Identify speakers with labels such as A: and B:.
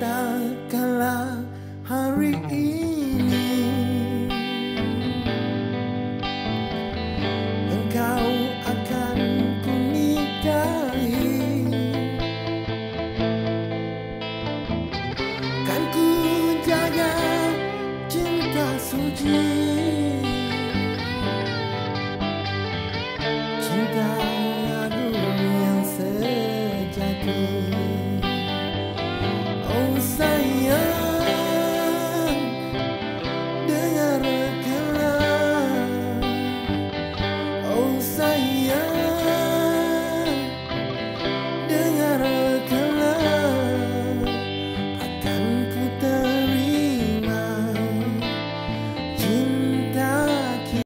A: Tak kalah hari ini engkau akan kunikahi, kan ku jaga cinta suci, cinta agung yang sejati. Oh sayang, dengarkanlah. Oh sayang,